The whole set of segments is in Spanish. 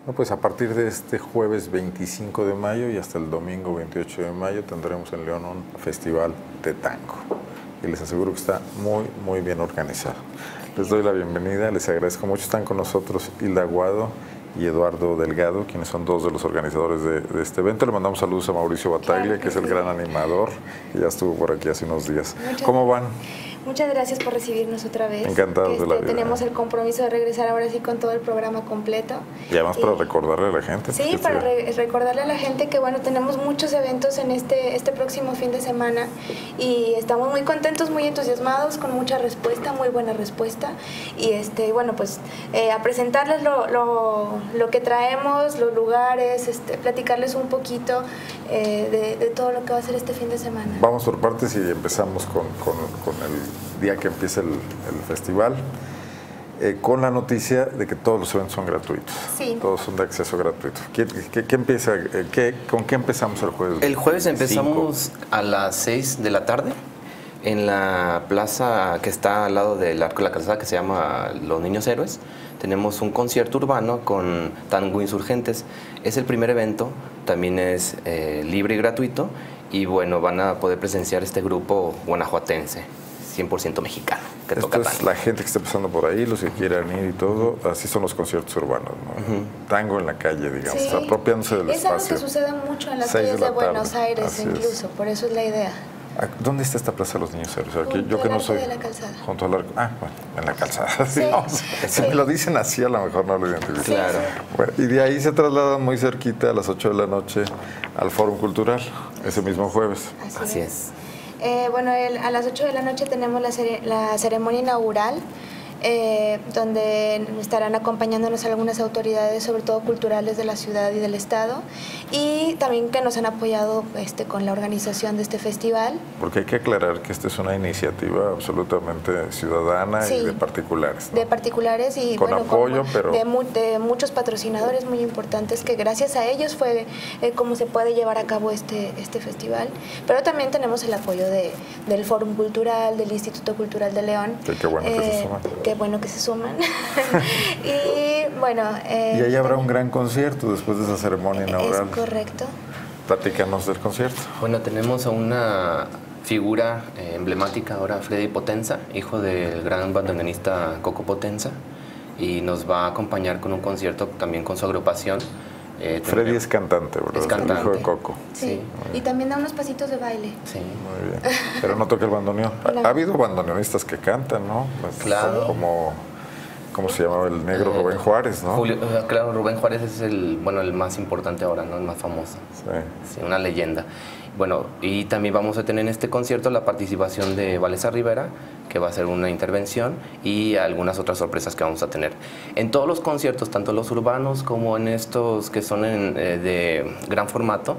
No, pues a partir de este jueves 25 de mayo y hasta el domingo 28 de mayo tendremos en León un festival de tango. Y les aseguro que está muy, muy bien organizado. Les doy la bienvenida, les agradezco mucho. Están con nosotros Hilda Aguado y Eduardo Delgado, quienes son dos de los organizadores de este evento. Le mandamos saludos a Mauricio Bataglia, que es el gran animador, que ya estuvo por aquí hace unos días. ¿Cómo van? Muchas gracias por recibirnos otra vez. Encantados de la vida. Tenemos el compromiso de regresar ahora sí con todo el programa completo. Y además para recordarle a la gente. Sí, para recordarle a la gente que bueno, tenemos muchos eventos en este próximo fin de semana y estamos muy contentos, muy entusiasmados, con mucha respuesta, muy buena respuesta. Y bueno, pues a presentarles lo que traemos, los lugares, platicarles un poquito de todo lo que va a ser este fin de semana. Vamos por partes y empezamos con el día que empieza el festival, con la noticia de que todos los eventos son gratuitos. Sí. Todos son de acceso gratuito. ¿Con qué empezamos el jueves? El jueves empezamos a las 6 de la tarde en la plaza que está al lado del Arco de la Calzada, que se llama Los Niños Héroes. Tenemos un concierto urbano con Tango Insurgentes. Es el primer evento, también es libre y gratuito. Y bueno, van a poder presenciar este grupo guanajuatense, 100% mexicano, que toca tango. Es la gente que está pasando por ahí, los que quieran ir y todo, así son los conciertos urbanos, ¿no? Tango en la calle, digamos, sí, apropiándose del espacio. Es algo que sucede mucho en las calles de Buenos Aires, incluso, por eso es la idea. ¿Dónde está esta Plaza de los Niños Héroes? Junto al Arco de la Calzada. Junto al arco. Ah, bueno, en la calzada. Sí. Si me lo dicen así, a lo mejor no lo identifico. Claro. Bueno, y de ahí se trasladan muy cerquita a las 8 de la noche al Fórum Cultural, ese mismo jueves. Así es. Bueno, a las 8 de la noche tenemos la ceremonia inaugural, donde estarán acompañándonos algunas autoridades, sobre todo culturales de la ciudad y del estado, y también que nos han apoyado con la organización de este festival. Porque hay que aclarar que esta es una iniciativa absolutamente ciudadana, sí, y de particulares, ¿no? De particulares y con apoyo, pero de muchos patrocinadores muy importantes, que gracias a ellos fue cómo se puede llevar a cabo este festival. Pero también tenemos el apoyo del Fórum Cultural, del Instituto Cultural de León. Sí, qué bueno que se suman. Qué bueno que se suman. Y bueno... y ahí habrá un gran concierto después de esa ceremonia inaugural. Es correcto. Platícanos del concierto. Bueno, tenemos a una figura emblemática ahora, Freddy Potenza, hijo del gran bandoneonista Coco Potenza, y nos va a acompañar con un concierto también con su agrupación. Freddy es cantante, ¿verdad? Es cantante. El hijo de Coco. Sí, y también da unos pasitos de baile. Sí. Muy bien. Pero no toca el bandoneón. No. Ha habido bandoneonistas que cantan, ¿no? Pues, claro. ¿Cómo se llamaba el negro? Rubén Juárez, ¿no? Claro, Rubén Juárez es el más importante ahora, ¿no? El más famoso. Sí. Sí, una leyenda. Bueno, y también vamos a tener en este concierto la participación de Vanessa Rivera, que va a hacer una intervención, y algunas otras sorpresas que vamos a tener. En todos los conciertos, tanto los urbanos como en estos que son de gran formato,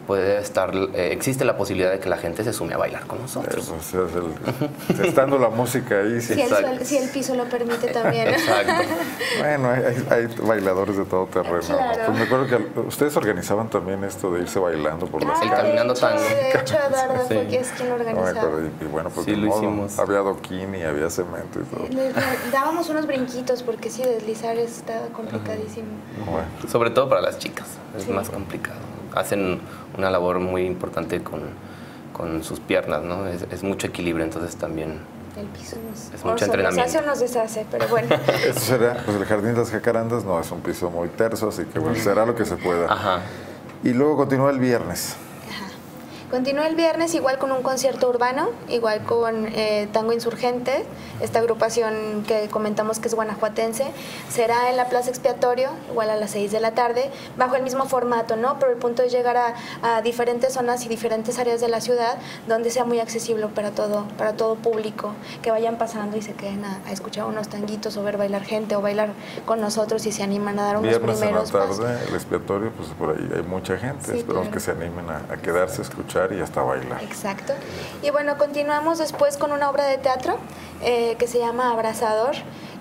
existe la posibilidad de que la gente se sume a bailar con nosotros. Estando la música ahí. Sí. Si el piso lo permite también. Exacto. Bueno, hay bailadores de todo terreno. Claro. Pues me acuerdo que ustedes organizaban también esto de irse bailando por las calles. Caminando tango. De hecho, Eduardo fue quien lo organizaba. Y bueno, pues sí, lo hicimos. Había adoquín y había cemento y todo. Dábamos unos brinquitos porque sí, deslizar estaba complicadísimo. Bueno. Sobre todo para las chicas, es más complicado. Hacen una labor muy importante con sus piernas, ¿no? Es mucho equilibrio, entonces también el piso es mucho entrenamiento. Nos hace o nos deshace, pero bueno. Eso será, pues el Jardín de las Jacarandas no es un piso muy terso, así que bueno, será lo que se pueda. Ajá. Y luego continúa el viernes. Continúa el viernes igual con un concierto urbano, igual con Tango Insurgente, esta agrupación que comentamos que es guanajuatense. Será en la Plaza Expiatorio, igual a las 6 de la tarde, bajo el mismo formato, ¿no? Pero el punto es llegar a diferentes zonas y diferentes áreas de la ciudad donde sea muy accesible para todo público, que vayan pasando y se queden a escuchar unos tanguitos o ver bailar gente o bailar con nosotros y se animan a dar unos viernes primeros en la tarde, pasos. El Expiatorio, pues por ahí hay mucha gente. Sí, esperamos claro. que se animen a quedarse a escuchar y hasta bailar. Exacto. Y bueno, continuamos después con una obra de teatro que se llama Abrazador.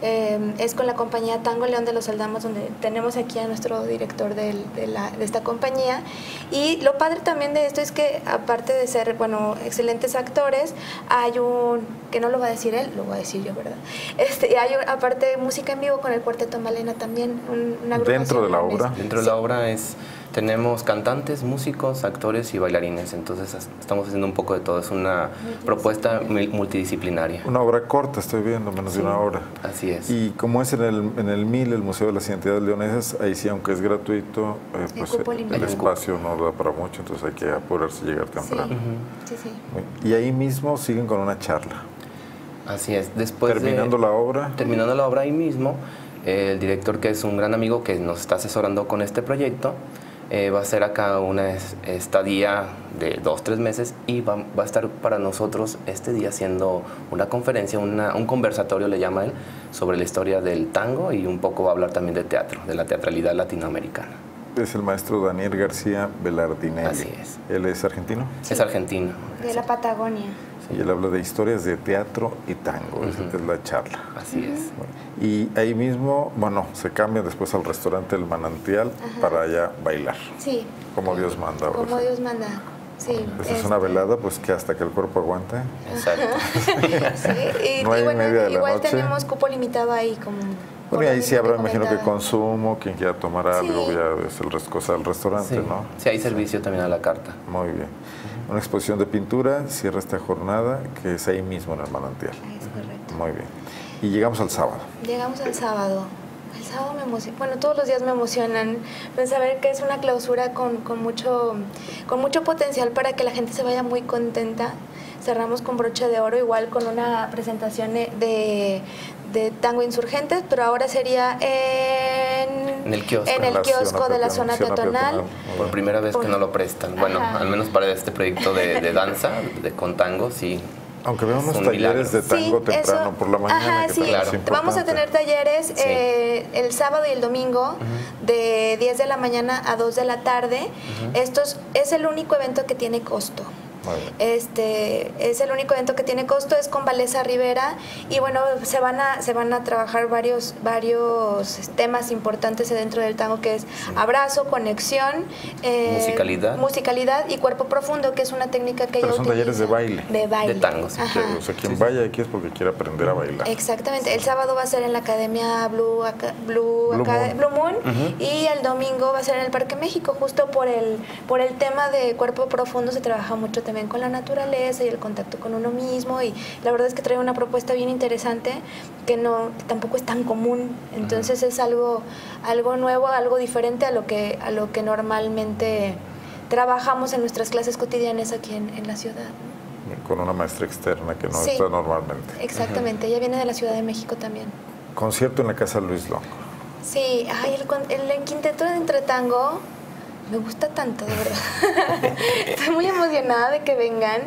es con la compañía Tango León de los Aldamos, donde tenemos aquí a nuestro director de esta compañía. Y lo padre también de esto es que, aparte de ser, bueno, excelentes actores, hay que no lo va a decir él, lo voy a decir yo, ¿verdad? Hay aparte de música en vivo con el Cuarteto Malena también, una agrupación. ¿Dentro de la obra? Dentro de la obra tenemos cantantes, músicos, actores y bailarines, entonces estamos haciendo un poco de todo, es una propuesta multidisciplinaria. Una obra corta, estoy viendo, menos de una hora. Así es. Y como es en el MIL, el Museo de las Identidades Leonesas, ahí sí, aunque es gratuito, pues el espacio no da para mucho, entonces hay que apurarse y llegar temprano. Sí, sí. Y ahí mismo siguen con una charla. Así es. Terminando la obra. Terminando la obra ahí mismo, el director, que es un gran amigo que nos está asesorando con este proyecto, va a hacer acá una estadía de 2-3 meses y va a estar para nosotros este día haciendo una conferencia, un conversatorio le llama él, sobre la historia del tango, y un poco va a hablar también de teatro, de la teatralidad latinoamericana. Es el maestro Daniel García Velardinelli. Así es. ¿Él es argentino? Sí. Es argentino. De la Patagonia. Y él habla de historias de teatro y tango, esa es la charla. Así es. Y ahí mismo, bueno, se cambia después al restaurante El Manantial para allá bailar. Sí. Como Dios manda. Como Dios manda. Sí. Esa es una velada, pues que hasta que el cuerpo aguante. Exacto. Sí. No hay media de la igual noche. tenemos cupo limitado ahí como... Bueno, y ahí sí habrá, imagino, que consumo, quien quiera tomar algo, ya es cosa del restaurante, Sí. ¿no? Sí, hay servicio también a la carta. Muy bien. Una exposición de pintura cierra esta jornada, que es ahí mismo en el Manantial. Es correcto. Muy bien. Y llegamos al sábado. Llegamos al sábado. El sábado me emociona, bueno, todos los días me emocionan, pero saber que es una clausura con mucho potencial para que la gente se vaya muy contenta. Cerramos con broche de oro, igual con una presentación de Tango Insurgentes, pero ahora sería en el kiosco, en el kiosco de la zona peatonal. Por primera vez que no lo prestan. Bueno, al menos para este proyecto de danza, con tango, sí. Aunque veo unos talleres de tango temprano por la mañana. Ajá, sí, claro. Vamos a tener talleres el sábado y el domingo de 10 de la mañana a 2 de la tarde. Estos es el único evento que tiene costo. Es el único evento que tiene costo, es con Valesa Rivera, y bueno, se van a trabajar varios temas importantes dentro del tango, que es abrazo, conexión, musicalidad y cuerpo profundo, que es una técnica que Pero son talleres de baile. De tango, sí. O sea, quien vaya aquí es porque quiere aprender a bailar. Exactamente. El sábado va a ser en la Academia Blue Moon, y el domingo va a ser en el Parque México, justo por el tema de cuerpo profundo. Se trabaja mucho también con la naturaleza y el contacto con uno mismo, y la verdad es que trae una propuesta bien interesante que tampoco es tan común, entonces es algo nuevo, algo diferente a lo que normalmente trabajamos en nuestras clases cotidianas aquí en la ciudad. Con una maestra externa que no está normalmente. Exactamente, ella viene de la Ciudad de México también. Concierto en la Casa Luis Longo. Sí, el quinteto de Entretango me gusta tanto, de verdad. Estoy muy emocionada de que vengan.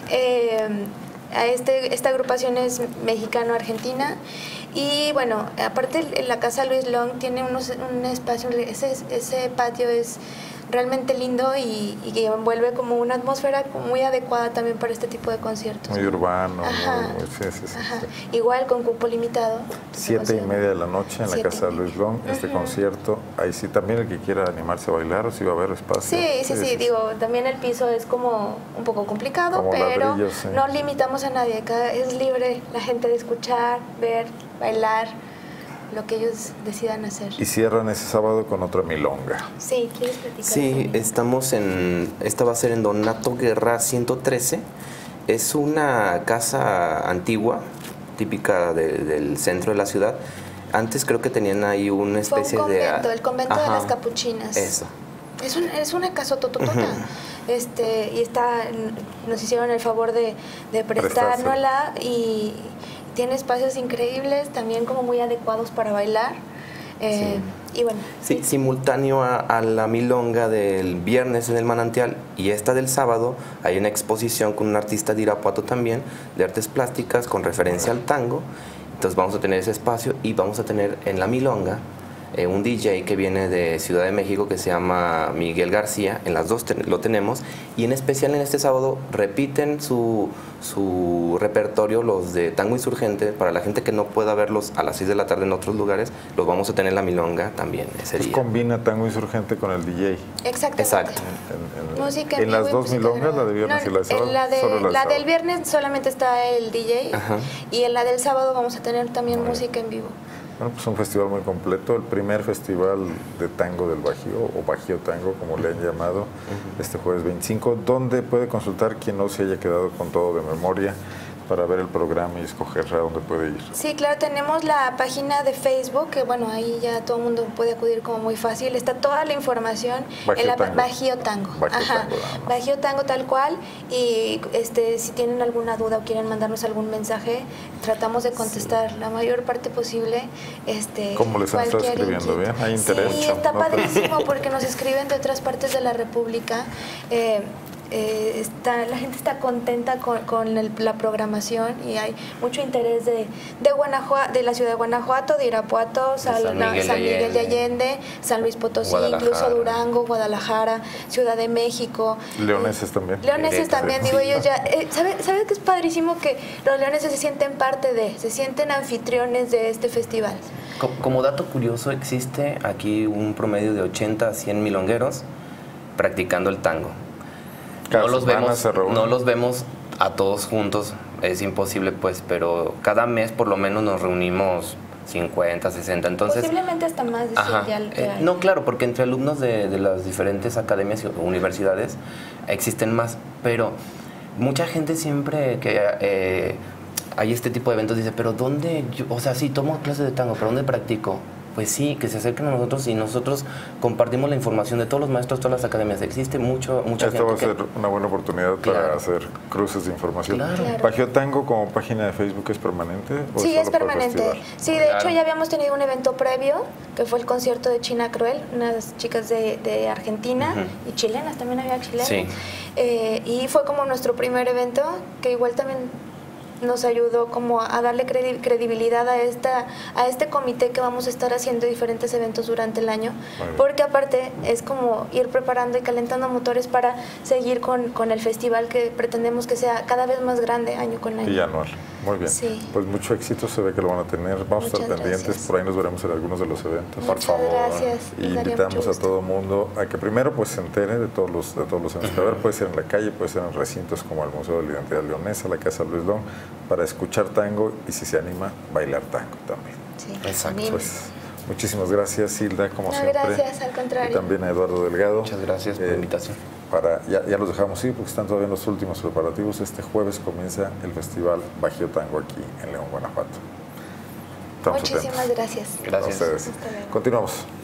Esta agrupación es mexicano-argentina, y bueno, aparte la Casa Luis Long tiene un espacio, ese patio es realmente lindo y que envuelve como una atmósfera muy adecuada también para este tipo de conciertos. Muy urbano. Sí. Igual con cupo limitado. 7:30 de la noche en la Casa Luis Long, este concierto. Ahí sí, también el que quiera animarse a bailar, o si va a haber espacio. Sí, digo, también el piso es como un poco complicado, como pero ladrillos, sí. No limitamos a nadie, es libre la gente de escuchar, ver, bailar, lo que ellos decidan hacer. Y cierran ese sábado con otra milonga. Sí, ¿quieres platicar? Sí, esta va a ser en Donato Guerra 113. Es una casa antigua, típica del centro de la ciudad. Antes creo que tenían ahí una especie el convento de las Capuchinas. Eso. Es una casa tototota. Y nos hicieron el favor de prestárnosla, y tiene espacios increíbles, también como muy adecuados para bailar. Y bueno. Sí, simultáneo a la milonga del viernes en el Manantial y esta del sábado, hay una exposición con un artista de Irapuato también, de artes plásticas con referencia al tango. Entonces vamos a tener ese espacio, y vamos a tener en la milonga un DJ que viene de Ciudad de México que se llama Miguel García. En las dos lo tenemos, y en especial en este sábado repiten su repertorio, los de Tango Insurgente. Para la gente que no pueda verlos a las 6 de la tarde en otros lugares, los vamos a tener en la Milonga también ese día. Combina Tango Insurgente con el DJ. Exactamente. Exacto. Música en las dos milongas, la de viernes y la de sábado. La del viernes solamente está el DJ. Ajá. Y en la del sábado vamos a tener también música en vivo. Bueno, pues un festival muy completo, el primer festival de tango del Bajío, o Bajío Tango, como le han llamado, este jueves 25, donde puede consultar quien no se haya quedado con todo de memoria para ver el programa y escoger a dónde puede ir. Sí, claro, tenemos la página de Facebook, que bueno, ahí ya todo el mundo puede acudir como muy fácil. Está toda la información en la Bajío Tango. Bajío Tango tal cual. Y si tienen alguna duda o quieren mandarnos algún mensaje, tratamos de contestar la mayor parte posible. ¿Cómo les han estado escribiendo? ¿Bien? ¿Hay interés? Sí, está padrísimo porque nos escriben de otras partes de la República. La gente está contenta con la programación, y hay mucho interés de Guanajuato, de la ciudad de Guanajuato, de Irapuato, San Miguel de Allende, San Luis Potosí, incluso Durango, Guadalajara, Ciudad de México. Leoneses también. Leoneses también, digo yo ya. ¿Sabes qué es padrísimo? Que los leoneses se sienten se sienten anfitriones de este festival. Como dato curioso, existe aquí un promedio de 80 a 100 milongueros practicando el tango. No los vemos a todos juntos, es imposible pues, pero cada mes por lo menos nos reunimos 50, 60, entonces... Posiblemente hasta más de no, claro, porque entre alumnos de las diferentes academias o universidades existen más, pero mucha gente siempre que hay este tipo de eventos dice, pero ¿dónde? O sea, sí, tomo clases de tango, pero ¿dónde practico? Pues sí, que se acerquen a nosotros y nosotros compartimos la información de todos los maestros, todas las academias. Existe mucha gente. Esto va a ser una buena oportunidad para hacer cruces de información. Claro. ¿Bajío Tango como página de Facebook es permanente? ¿O sí, es permanente. Sí, de hecho ya habíamos tenido un evento previo, que fue el concierto de China Cruel, unas chicas de Argentina y chilenas, también había chilenas. Sí. Y fue como nuestro primer evento, que igual también nos ayudó como a darle credibilidad a este comité que vamos a estar haciendo diferentes eventos durante el año, porque aparte es como ir preparando y calentando motores para seguir con el festival, que pretendemos que sea cada vez más grande año con año. Y anual. Muy bien. Sí. Pues mucho éxito, se ve que lo van a tener. Vamos a estar pendientes, gracias. Por ahí nos veremos en algunos de los eventos. Muchas por favor. Gracias. Y invitamos a todo el mundo a que primero pues se entere de todos los eventos que va a haber. Puede ser en la calle, puede ser en recintos como el Museo de la Identidad Leonesa, la Casa Luis Long, para escuchar tango y, si se anima, bailar tango también. Sí. Exacto. Pues muchísimas gracias, Hilda, como siempre. Gracias, al contrario. Y también a Eduardo Delgado. Muchas gracias por la invitación. Ya los dejamos ir porque están todavía en los últimos preparativos. Este jueves comienza el Festival Bajío Tango aquí en León, Guanajuato. Muchísimas gracias. Gracias. A ustedes. Continuamos.